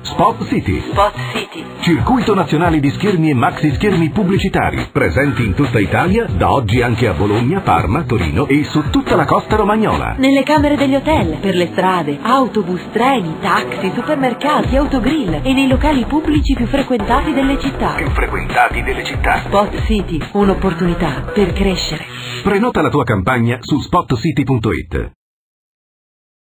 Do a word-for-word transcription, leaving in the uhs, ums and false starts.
Spot City. Spot City. Circuito nazionale di schermi e maxi schermi pubblicitari, presenti in tutta Italia, da oggi anche a Bologna, Parma, Torino e su tutta la costa romagnola. Nelle camere degli hotel, per le strade, autobus, treni, taxi, supermercati, autogrill e nei locali pubblici più frequentati delle città. Più frequentati delle città. Spot City, un'opportunità per crescere. Prenota la tua campagna su spot city punto it.